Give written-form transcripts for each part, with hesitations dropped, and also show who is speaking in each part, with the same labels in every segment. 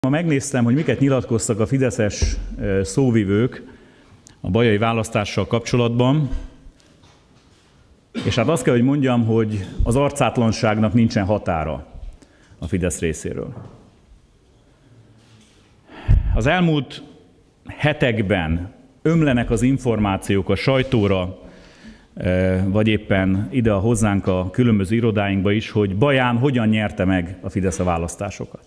Speaker 1: Ma megnéztem, hogy miket nyilatkoztak a fideszes szóvivők a bajai választással kapcsolatban, és hát azt kell, hogy mondjam, hogy az arcátlanságnak nincsen határa a Fidesz részéről. Az elmúlt hetekben ömlenek az információk a sajtóra, vagy éppen ide hozzánk a különböző irodáinkba is, hogy Baján hogyan nyerte meg a Fidesz a választásokat.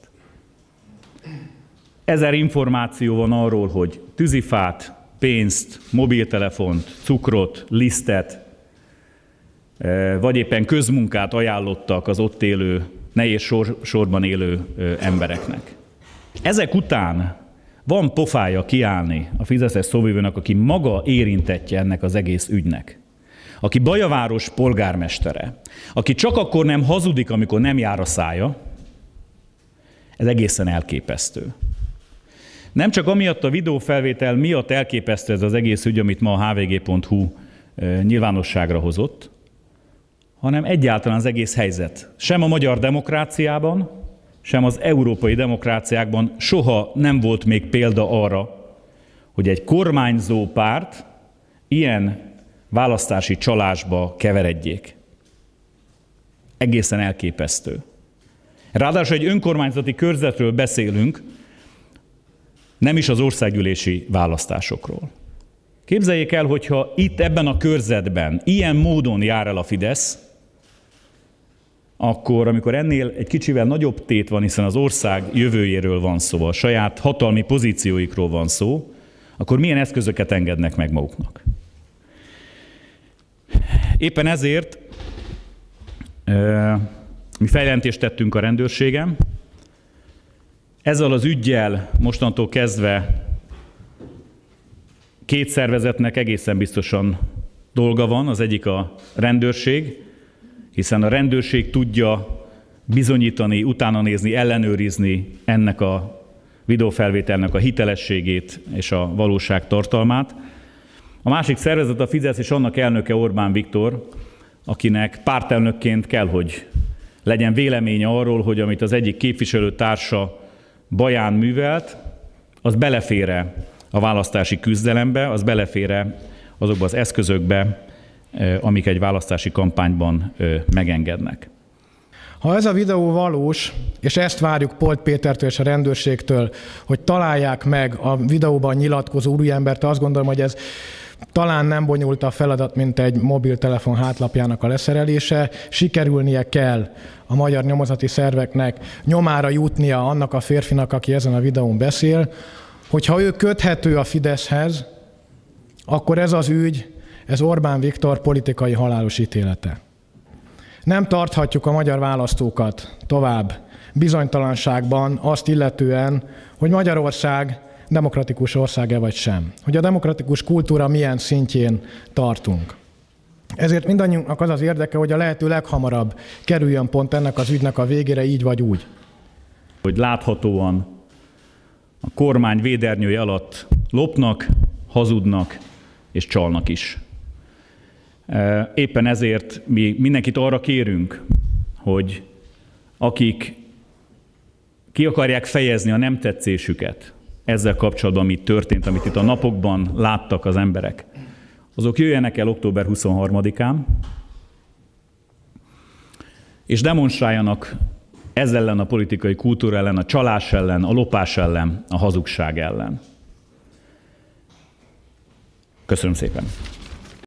Speaker 1: 1000 információ van arról, hogy tűzifát, pénzt, mobiltelefont, cukrot, lisztet, vagy éppen közmunkát ajánlottak az ott élő, nehéz sorban élő embereknek. Ezek után van pofája kiállni a fideszes szóvivőnek, aki maga érintettje ennek az egész ügynek, aki Bajaváros polgármestere, aki csak akkor nem hazudik, amikor nem jár a szája, ez egészen elképesztő. Nem csak amiatt a videófelvétel miatt elképesztő ez az egész ügy, amit ma a hvg.hu nyilvánosságra hozott, hanem egyáltalán az egész helyzet. Sem a magyar demokráciában, sem az európai demokráciákban soha nem volt még példa arra, hogy egy kormányzó párt ilyen választási csalásba keveredjék. Egészen elképesztő. Ráadásul egy önkormányzati körzetről beszélünk, nem is az országgyűlési választásokról. Képzeljék el, hogyha itt ebben a körzetben ilyen módon jár el a Fidesz, akkor, amikor ennél egy kicsivel nagyobb tét van, hiszen az ország jövőjéről van szó, a saját hatalmi pozícióikról van szó, akkor milyen eszközöket engednek meg maguknak. Éppen ezért mi feljelentést tettünk a rendőrségen. Ezzel az üggyel mostantól kezdve két szervezetnek egészen biztosan dolga van, az egyik a rendőrség, hiszen a rendőrség tudja bizonyítani, utána nézni, ellenőrizni ennek a videófelvételnek a hitelességét és a valóság tartalmát. A másik szervezet a Fidesz és annak elnöke Orbán Viktor, akinek pártelnökként kell, hogy legyen véleménye arról, hogy amit az egyik képviselőtársa Baján művelt, az belefér-e a választási küzdelembe, az belefér-e azokba az eszközökbe, amik egy választási kampányban megengednek.
Speaker 2: Ha ez a videó valós, és ezt várjuk Polt Pétertől és a rendőrségtől, hogy találják meg a videóban nyilatkozó úriembert, azt gondolom, hogy ez talán nem bonyolult a feladat, mint egy mobiltelefon hátlapjának a leszerelése. Sikerülnie kell a magyar nyomozati szerveknek nyomára jutnia annak a férfinak, aki ezen a videón beszél, hogyha ő köthető a Fideszhez, akkor ez az ügy, ez Orbán Viktor politikai halálos ítélete. Nem tarthatjuk a magyar választókat tovább bizonytalanságban azt illetően, hogy Magyarország demokratikus ország-e vagy sem. Hogy a demokratikus kultúra milyen szintjén tartunk. Ezért mindannyiunknak az az érdeke, hogy a lehető leghamarabb kerüljön pont ennek az ügynek a végére, így vagy úgy.
Speaker 1: Hogy láthatóan a kormány védernyője alatt lopnak, hazudnak és csalnak is. Éppen ezért mi mindenkit arra kérünk, hogy akik ki akarják fejezni a nem tetszésüket ezzel kapcsolatban, amit történt, amit itt a napokban láttak az emberek, azok jöjjenek el október 23-án, és demonstráljanak ez ellen a politikai kultúra ellen, a csalás ellen, a lopás ellen, a hazugság ellen. Köszönöm szépen!